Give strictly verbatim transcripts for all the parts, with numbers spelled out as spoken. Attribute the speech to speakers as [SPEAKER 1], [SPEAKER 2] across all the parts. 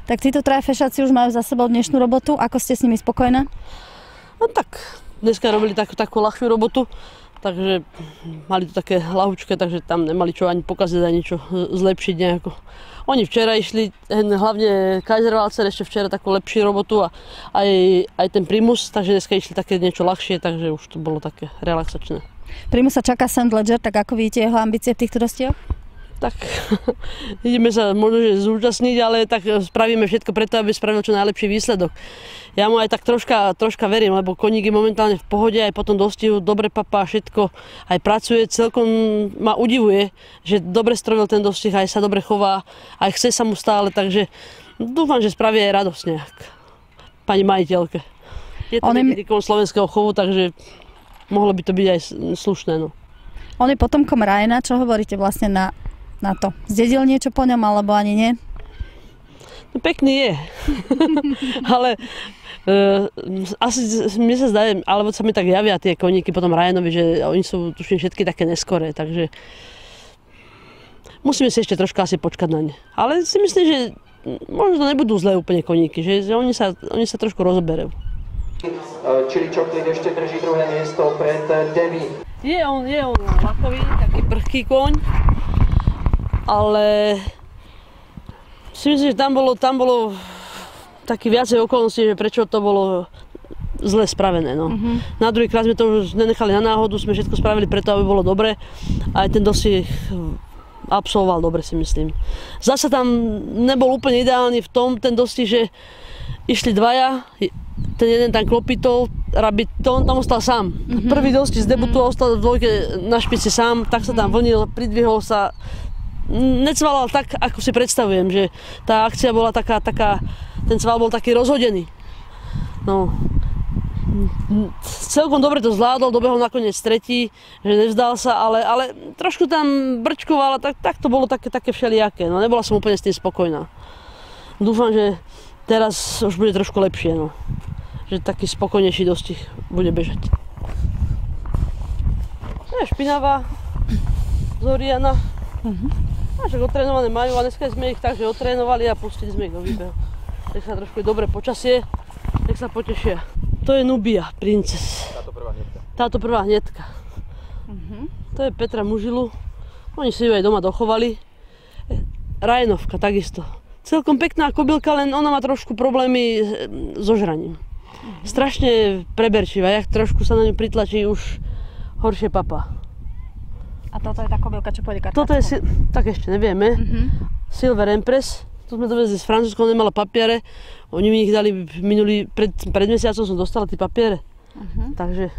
[SPEAKER 1] Tak títo traja fešáci už majú za sebou dnešnú robotu. Ako ste s nimi spokojná?
[SPEAKER 2] No tak, dneska robili takú, takú ľahšiu robotu, takže mali to také ľahučké, takže tam nemali čo ani pokaziť, ani čo zlepšiť nejako. Oni včera išli, hlavne Kaiserwalzer ešte včera takú lepšiu robotu a aj, aj ten Primus, takže dneska išli také niečo ľahšie, takže už to bolo také relaxačné.
[SPEAKER 1] Primusa čaká Saint Leger, tak ako vidíte jeho ambície v týchto dostihoch?
[SPEAKER 2] Tak ideme sa možno že zúčastniť, ale tak spravíme všetko preto, aby spravil čo najlepší výsledok. Ja mu aj tak troška, troška verím, lebo koník je momentálne v pohode, aj po tom dostihu dobre papá, všetko aj pracuje, celkom ma udivuje, že dobre strojil ten dostih, aj sa dobre chová, aj chce sa mu stále, takže dúfam, že spraví aj radosť nejak pani majiteľke. Je to medikom slovenského chovu, takže mohlo by to byť aj slušné. No.
[SPEAKER 1] On je potomkom Ryana, čo hovoríte vlastne na na to? Zdedil niečo po ňom, alebo ani nie?
[SPEAKER 2] No pekný je. Ale e, asi mne sa zdá, alebo sa mi tak javia tie koníky potom Ryanovi, že oni sú tuším všetky také neskoré, takže musíme si ešte troška asi počkať na ne. Ale si myslím, že možno nebudú zlé úplne koníky, že, že oni, sa, oni sa trošku rozoberajú.
[SPEAKER 3] Chili Chocolate ešte drží druhé miesto pred Demi.
[SPEAKER 2] Je on, je on lakový, taký prchký koň. Ale si myslím, že tam bolo, tam bolo taký viacej okolností, že prečo to bolo zle spravené. No. Mm-hmm. Na druhý krát sme to už nenechali na náhodu, sme všetko spravili preto, aby bolo dobre. Aj ten dosih absolvoval dobre, si myslím. Zase tam nebol úplne ideálny v tom ten dosih, že išli dvaja, ten jeden tam klopitol, Rabbit, to on tam ostal sám. Mm-hmm. Prvý dosih z debutu mm-hmm. ostal v dvojke na špici sám, tak sa tam vlnil, pridvihol sa. Necvalal tak, ako si predstavujem, že tá akcia bola taká, taká, ten cval bol taký rozhodený. No, celkom dobre to zvládol, dobehol nakoniec tretí, že nevzdal sa, ale, ale trošku tam brčkoval, tak, tak to bolo také, také všelijaké, no nebola som úplne s tým spokojná. Dúfam, že teraz už bude trošku lepšie, no, že taký spokojnejší dostih bude bežať. Je špinavá, Zoriana. Uh-huh. No, však otrénované majú a dneska sme ich tak, že otrénovali a pustili sme ich do výbehu. Nech sa trošku dobre počasie, nech sa potešia. To je Nubia, princes.
[SPEAKER 3] Táto prvá hneďka.
[SPEAKER 2] Táto prvá hneďka. Uh-huh. To je Petra Mužilu. Oni si ju aj doma dochovali. Ryanovka takisto. Celkom pekná kobylka, len ona má trošku problémy so žraním. Uh-huh. Strašne preberčivá, jak trošku sa na ňu pritlačí, už horšie papá.
[SPEAKER 1] A toto je tá kobylka, čo pôjde kartáčku?
[SPEAKER 2] Toto je, tak ešte nevieme. Uh-huh. Silver Empress. Tu sme dovezli z Francúzska, nemala papiere. Oni mi ich dali minulý, pred, pred mesiacom som dostala tie papiere. Uh-huh. Takže...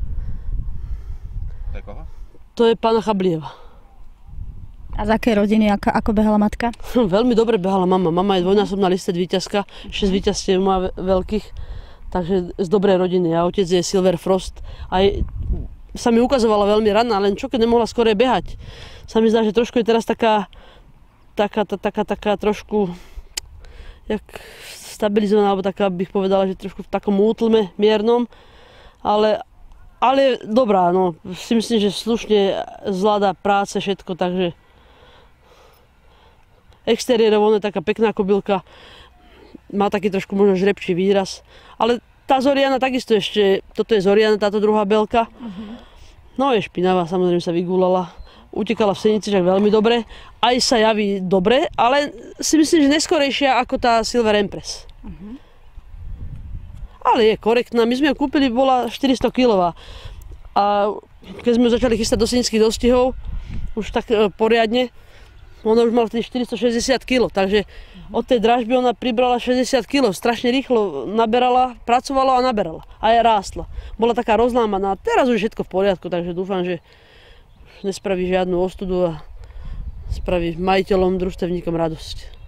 [SPEAKER 3] To je koho?
[SPEAKER 2] To je pána Chablieva.
[SPEAKER 1] A z akej rodiny, ako, ako behala matka?
[SPEAKER 2] Veľmi dobre behala mama. Mama je dvojnásobná listed víťazka, šesť víťazstiev má veľkých. Takže z dobrej rodiny. A otec je Silver Frost. Aj sa mi ukazovala veľmi rana, len čo keď nemohla skore behať. Sa mi zdá, že trošku je teraz taká, taká, taká, taká trošku jak stabilizovaná, alebo taká bych povedala, že trošku v takom útlme miernom, ale, ale dobrá, no, si myslím, že slušne zvláda práce, všetko, takže exteriérovo je taká pekná kobylka, má taký trošku možno žrebčí výraz, ale tá Zoriana takisto ešte, toto je Zoriana, táto druhá belka. Uh-huh. No je špinavá, samozrejme sa vygúlala. Utekala v senici však veľmi dobre. Aj sa javí dobre, ale si myslím, že neskorejšia ako tá Silver Empress. Uh-huh. Ale je korektná. My sme ju kúpili, bola štyristo kilová. A keď sme ju začali chystať do senických dostihov, už tak e, poriadne, ona už mala vtedy štyristošesťdesiat kilogramov, takže od tej dražby ona pribrala šesťdesiat kilogramov, strašne rýchlo naberala, pracovala a naberala. A aj rástla. Bola taká rozlámaná. Teraz už je všetko v poriadku, takže dúfam, že nespraví žiadnu ostudu a spraví majiteľom, družstevníkom radosť.